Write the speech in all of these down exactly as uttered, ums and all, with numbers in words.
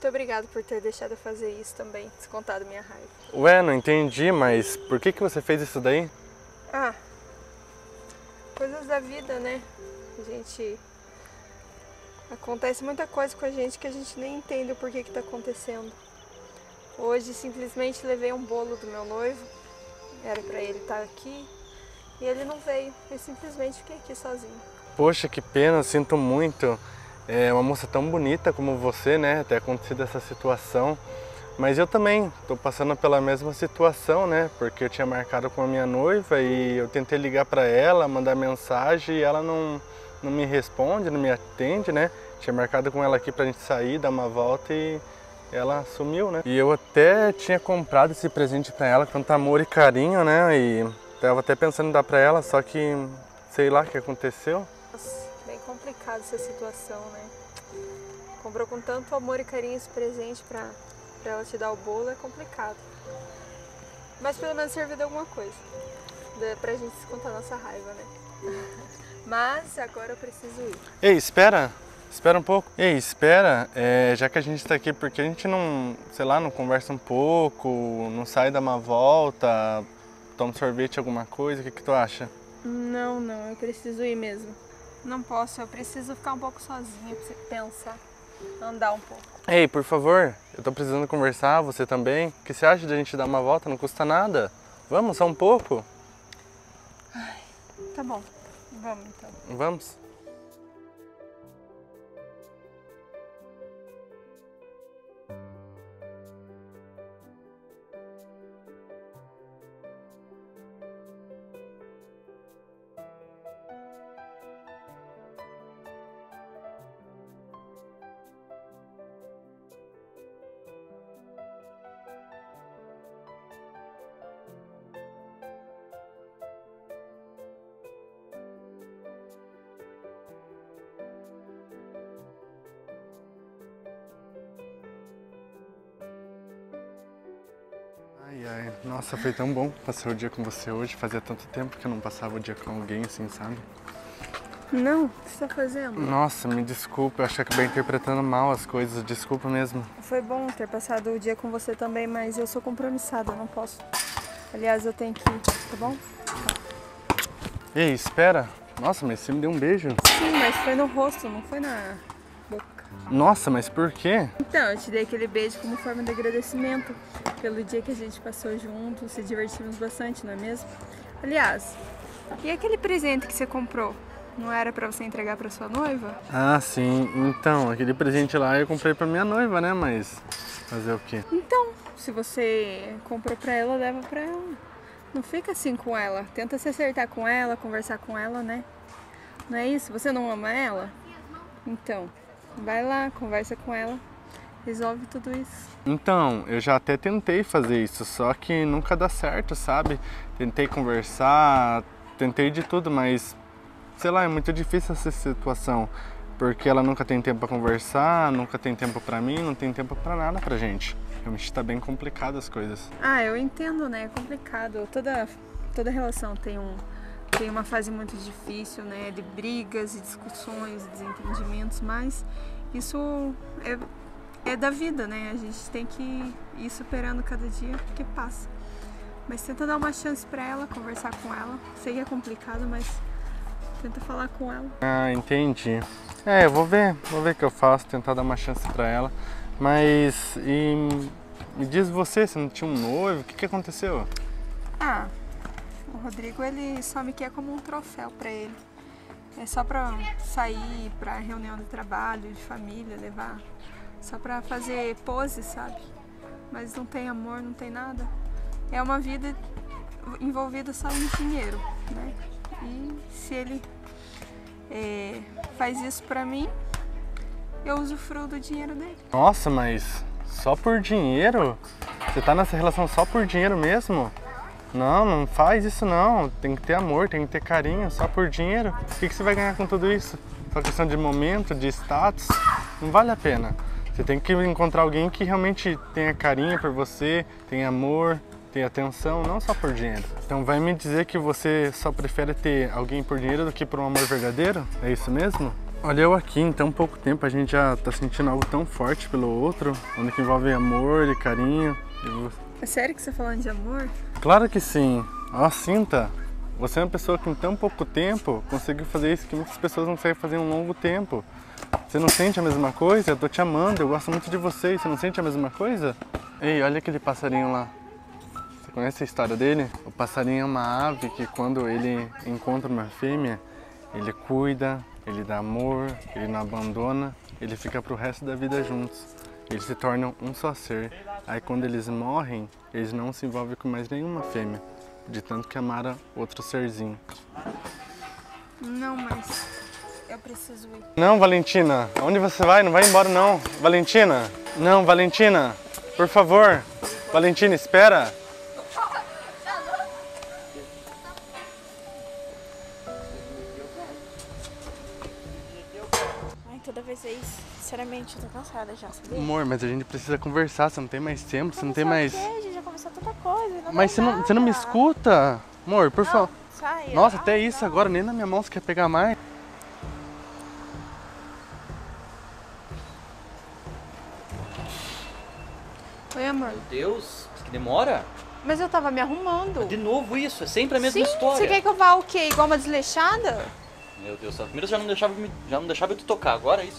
muito obrigada por ter deixado eu fazer isso também, descontado minha raiva. Ué, não entendi, mas por que que você fez isso daí? Ah, coisas da vida, né? A gente... Acontece muita coisa com a gente que a gente nem entende o porquê que tá acontecendo. Hoje simplesmente levei um bolo do meu noivo, era pra ele estar aqui, e ele não veio, eu simplesmente fiquei aqui sozinho. Poxa, que pena, sinto muito. É uma moça tão bonita como você, né, ter acontecido essa situação. Mas eu também tô passando pela mesma situação, né, porque eu tinha marcado com a minha noiva e eu tentei ligar pra ela, mandar mensagem e ela não, não me responde, não me atende, né. Tinha marcado com ela aqui pra gente sair, dar uma volta e ela sumiu, né. E eu até tinha comprado esse presente pra ela com tanto amor e carinho, né, e tava até pensando em dar pra ela, só que sei lá o que aconteceu. Nossa, bem complicada essa situação, né. Comprou com tanto amor e carinho esse presente pra, pra ela te dar o bolo, é complicado. Mas pelo menos serviu de alguma coisa, pra gente descontar nossa raiva, né. Mas agora eu preciso ir. Ei, espera! Espera um pouco. Ei, espera, é, já que a gente tá aqui, porque a gente não, sei lá, não conversa um pouco, não sai, dá uma volta, toma um sorvete, alguma coisa, o que que tu acha? Não, não, eu preciso ir mesmo. Não posso, eu preciso ficar um pouco sozinha, pra você pensar, andar um pouco. Ei, por favor, eu tô precisando conversar, você também. O que você acha de a gente dar uma volta? Não custa nada. Vamos, só um pouco? Ai, tá bom, vamos então. Vamos. Ai, ai, nossa, foi tão bom passar o dia com você hoje. Fazia tanto tempo que eu não passava o dia com alguém assim, sabe? Não, o que você tá fazendo? Nossa, me desculpa, eu acho que acabei interpretando mal as coisas, desculpa mesmo. Foi bom ter passado o dia com você também, mas eu sou compromissada, eu não posso. Aliás, eu tenho que ir, tá bom? Ei, espera. Nossa, mas você me deu um beijo. Sim, mas foi no rosto, não foi na boca. Nossa, mas por quê? Então, eu te dei aquele beijo como forma de agradecimento pelo dia que a gente passou juntos, se divertimos bastante, não é mesmo? Aliás, e aquele presente que você comprou? Não era pra você entregar pra sua noiva? Ah, sim. Então, aquele presente lá eu comprei pra minha noiva, né? Mas fazer o quê? Então, se você comprou pra ela, leva pra ela. Não fica assim com ela. Tenta se acertar com ela, conversar com ela, né? Não é isso? Você não ama ela? Então, vai lá, conversa com ela, resolve tudo isso. Então, eu já até tentei fazer isso, só que nunca dá certo, sabe? Tentei conversar, tentei de tudo, mas sei lá, é muito difícil essa situação, porque ela nunca tem tempo pra conversar, nunca tem tempo pra mim, não tem tempo pra nada pra gente. Realmente tá bem complicado as coisas. Ah, eu entendo, né? É complicado. Toda, toda relação tem, um, tem uma fase muito difícil, né? De brigas e discussões, desentendimentos, mas isso é, é da vida, né? A gente tem que ir superando cada dia que passa. Mas tenta dar uma chance pra ela, conversar com ela. Sei que é complicado, mas tenta falar com ela. Ah, entendi. É, eu vou ver, vou ver o que eu faço, tentar dar uma chance pra ela. Mas, e me diz você, você não tinha um noivo? O que que aconteceu? Ah, o Rodrigo, ele só me quer como um troféu pra ele. É só pra sair, pra reunião de trabalho, de família, levar. Só pra fazer pose, sabe? Mas não tem amor, não tem nada. É uma vida envolvida só em dinheiro, né? E se ele é, faz isso pra mim, eu usufruo do dinheiro dele. Nossa, mas só por dinheiro? Você tá nessa relação só por dinheiro mesmo? Não, não faz isso não. Tem que ter amor, tem que ter carinho, só por dinheiro. O que que você vai ganhar com tudo isso? Só questão de momento, de status? Não vale a pena. Você tem que encontrar alguém que realmente tenha carinho por você, tenha amor, tenha atenção, não só por dinheiro. Então vai me dizer que você só prefere ter alguém por dinheiro do que por um amor verdadeiro? É isso mesmo? Olha, eu aqui, em tão pouco tempo, a gente já tá sentindo algo tão forte pelo outro, onde que envolve amor e carinho. É sério que você tá falando de amor? Claro que sim. Ó, sinta. Você é uma pessoa que em tão pouco tempo conseguiu fazer isso que muitas pessoas não conseguem fazer em um longo tempo. Você não sente a mesma coisa? Eu tô te amando, eu gosto muito de você. Você não sente a mesma coisa? Ei, olha aquele passarinho lá. Você conhece a história dele? O passarinho é uma ave que quando ele encontra uma fêmea, ele cuida, ele dá amor, ele não abandona, ele fica pro resto da vida juntos. Eles se tornam um só ser. Aí quando eles morrem, eles não se envolvem com mais nenhuma fêmea, de tanto que amaram outro serzinho. Não, mas eu preciso ir. Não, Valentina, onde você vai? Não vai embora não. Valentina, não, Valentina, por favor. Valentina, espera. Toda vez é isso. Sinceramente, eu tô cansada já, sabia? Amor, mas a gente precisa conversar, você não tem mais tempo, você não tem mais... A gente já começou tanta coisa, não Mas você não, você não me escuta? Amor, por favor. Sai. Nossa, até isso agora, nem na minha mão você quer pegar mais. Oi, amor. Meu Deus, que demora? Mas eu tava me arrumando. De novo isso, é sempre a mesma Sim, história. Você quer que eu vá o quê? Igual uma desleixada? Meu Deus do céu, primeiro já não deixava, me- já não deixava eu te tocar, agora é isso.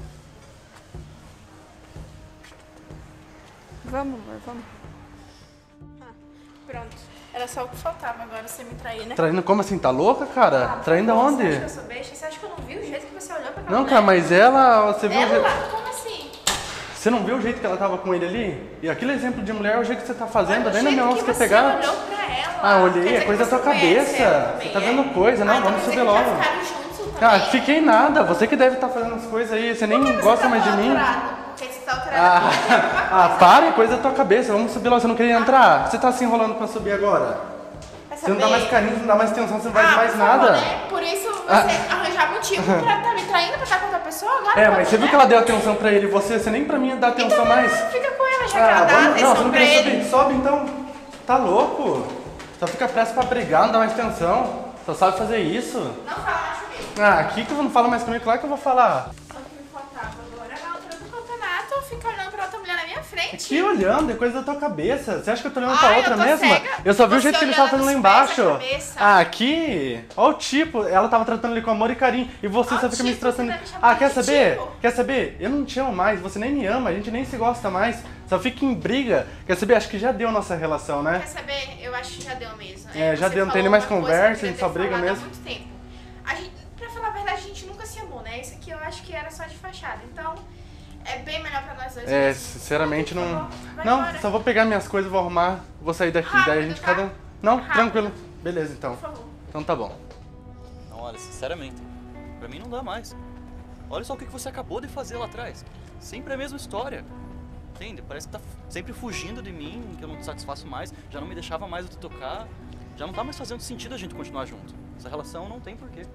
Vamos, amor, vamos. Ah, pronto. Era só o que faltava agora você me trair, né? Traindo como assim? Tá louca, cara? Traindo Você aonde? acha que eu sou besta? Você acha que eu não vi o jeito que você olhou pra aquela Não, mulher? cara, mas ela, você viu o jeito... Ela? Como assim? Você não viu o jeito que ela tava com ele ali? E aquele exemplo de mulher é o jeito que você tá fazendo, Olha, nem o na minha jeito mão que você quer você pegar. olhou pra ela. Ah, olhei, Quer é dizer coisa que da tua você conhece cabeça. ela Você também, tá é? vendo coisa, não? Ah, então Vamos quer subir dizer que logo. já ficaram juntos também? Cara, fiquei nada, você que deve estar fazendo as coisas aí, você nem Por que você gosta tá mais de tão mim. alterado? Porque você tá alterado Ah, com você, alguma ah, coisa. para, é coisa da tua cabeça, vamos subir logo, você não queria entrar? Você tá se enrolando pra subir agora? Quer Você não dá saber? mais carinho, você não dá mais atenção, você não faz Ah, mais por favor, nada. né? Por isso você Ah. arranjar motivo pra estar me traindo, pra estar com outra pessoa agora? É, pode, mas você viu né? que ela deu atenção pra ele e você, você nem pra mim dá atenção Então mais. fica com ela, já que Ah, ela dá vamos, não, atenção você não pra quer ele. subir? Sobe então. Tá louco? Só fica pressa pra brigar, não dá mais atenção. Só sabe fazer isso. Não fala mais comigo. Ah, aqui que eu não falo mais comigo, claro que eu vou falar. Só que me faltava agora, na altura do campeonato, fica olhando pra outra mulher na minha frente. Aqui olhando, é coisa da tua cabeça. Você acha que eu tô olhando Ai, pra eu outra tô mesmo? cega. Eu só vi o Você jeito que ele tava olhando fazendo lá nos pés embaixo. da cabeça. Ah, aqui? Ó o tipo, ela tava tratando ele com amor e carinho. E você Ó só o fica me tipo, tratando. você tá me chamando Ah, quer de saber? tipo? Quer saber? Eu não te amo mais, você nem me ama, a gente nem se gosta mais. Só fica em briga. Quer saber? Acho que já deu nossa relação, né? Quer saber? Eu acho que já deu mesmo. É, já você deu, não tem falou nem mais uma coisa conversa, que eu a gente queria só ter briga falado mesmo. Há muito tempo. A gente, pra falar a verdade, a gente nunca se amou, né? Isso aqui eu acho que era só de fachada. Então, é bem melhor pra nós dois. É, mesmo. sinceramente Por não. favor, vai Não, embora. só vou pegar minhas coisas, vou arrumar, vou sair daqui. Rápido, Daí a gente tá? cada um. Não, Rápido. tranquilo. Beleza então. Por favor. Então tá bom. Não, olha, sinceramente, pra mim não dá mais. Olha só o que que você acabou de fazer lá atrás. Sempre a mesma história. Entende? Parece que tá sempre fugindo de mim, que eu não te satisfaço mais, já não me deixava mais eu te tocar. Já não tá mais fazendo sentido a gente continuar junto. Essa relação não tem porquê.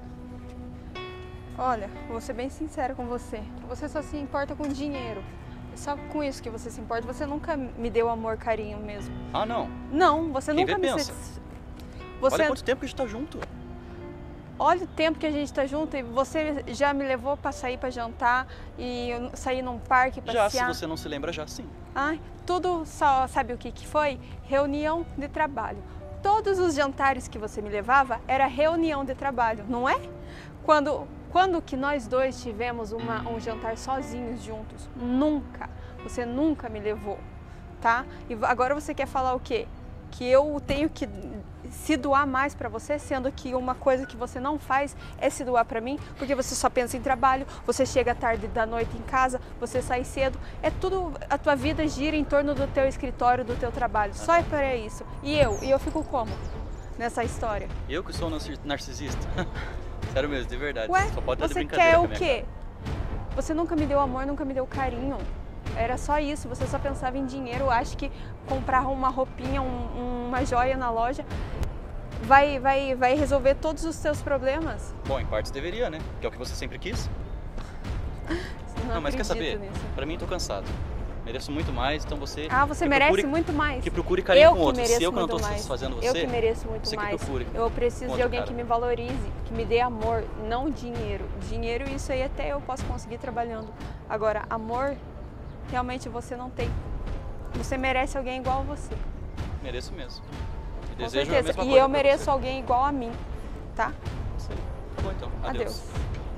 Olha, vou ser bem sincera com você. Você só se importa com dinheiro. É só com isso que você se importa. Você nunca me deu amor, carinho mesmo. Ah, não. Não, você Quem nunca vê, me... pensa. satis- Você... Olha quanto tempo que a gente tá junto. Olha o tempo que a gente tá junto e você já me levou pra sair pra jantar e eu sair num parque, Já, se passear. você não se lembra, já sim. Ai, tudo só, sabe o que que foi? Reunião de trabalho. Todos os jantares que você me levava era reunião de trabalho, não é? Quando, quando que nós dois tivemos uma, um jantar sozinhos juntos? Nunca. Você nunca me levou, tá? E agora você quer falar o quê? Que eu tenho que se doar mais pra você, sendo que uma coisa que você não faz é se doar pra mim, porque você só pensa em trabalho, você chega tarde da noite em casa, você sai cedo, é tudo, a tua vida gira em torno do teu escritório, do teu trabalho, só é para isso. E eu? E eu fico como nessa história? Eu que sou narci- narcisista. Sério mesmo, de verdade. Ué, Só pode estar de você brincadeira quer com a o minha quê? Você nunca me deu amor, nunca me deu carinho. Era só isso, você só pensava em dinheiro. Acho que comprar uma roupinha, um- uma joia na loja vai, vai, vai resolver todos os seus problemas. cara. Bom, em partes deveria, né? Que é o que você sempre quis. Não, Não, mas quer acredito saber? nisso. Pra mim, tô cansado. Mereço muito mais, então você... Ah, você que merece procure, muito mais. Que procure carinho eu com que outros. mereço Se eu que não muito estou mais. satisfazendo você, Eu que mereço muito você mais. que procure. Eu preciso de alguém cara. que me valorize, que me dê amor, não dinheiro. Dinheiro, isso aí até eu posso conseguir trabalhando. Agora, amor, realmente você não tem. Você merece alguém igual a você. Mereço mesmo. E Com desejo a certeza. mesma E coisa eu pra mereço você. alguém igual a mim, tá? Isso aí. Tá bom então. Adeus. Adeus.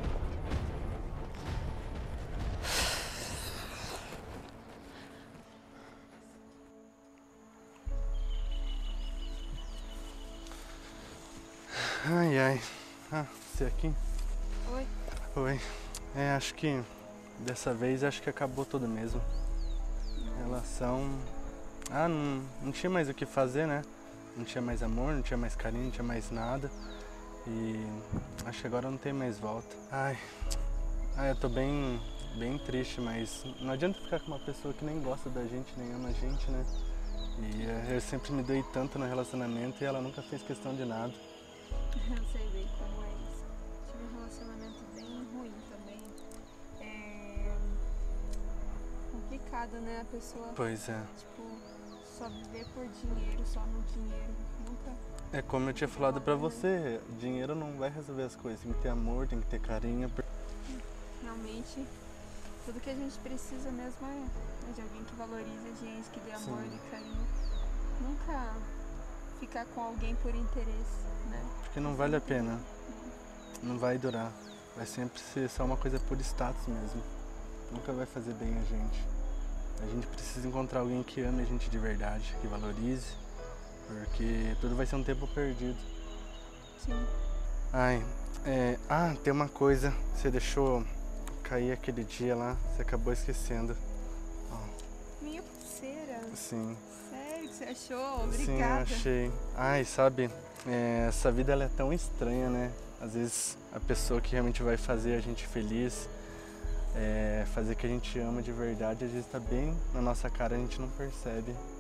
Ai, ai. Ah, você aqui? Oi. Oi. É, acho que dessa vez acho que acabou tudo mesmo. Relação... Ah, não, não tinha mais o que fazer, né? Não tinha mais amor, não tinha mais carinho, não tinha mais nada. E acho que agora não tem mais volta. Ai, ai eu tô bem, bem triste, mas não adianta ficar com uma pessoa que nem gosta da gente, nem ama a gente, né? E eh, eu sempre me doei tanto no relacionamento e ela nunca fez questão de nada. Eu sei bem como é isso. Tive um relacionamento bem ruim também. É complicado, né? A pessoa, Pois é. tipo, só viver por dinheiro, só no dinheiro. Nunca. É como eu tinha falado pra você, dinheiro não vai resolver as coisas. Tem que ter amor, tem que ter carinho. Realmente, tudo que a gente precisa mesmo é é de alguém que valorize a gente, que dê amor, Sim. dê carinho. Nunca ficar com alguém por interesse, né? Porque não vale a pena. Não vai durar. Vai sempre ser só uma coisa por status mesmo. Nunca vai fazer bem a gente. A gente precisa encontrar alguém que ame a gente de verdade, que valorize, porque tudo vai ser um tempo perdido. Sim. Ai, é... Ah, tem uma coisa. Você deixou cair aquele dia lá, você acabou esquecendo. Minha pulseira. Sim. Sério que você achou? Sim, Obrigada. achei. Ai, sabe, é, essa vida ela é tão estranha, né? Às vezes a pessoa que realmente vai fazer a gente feliz, é, fazer o que a gente ama de verdade, às vezes tá bem na nossa cara, a gente não percebe.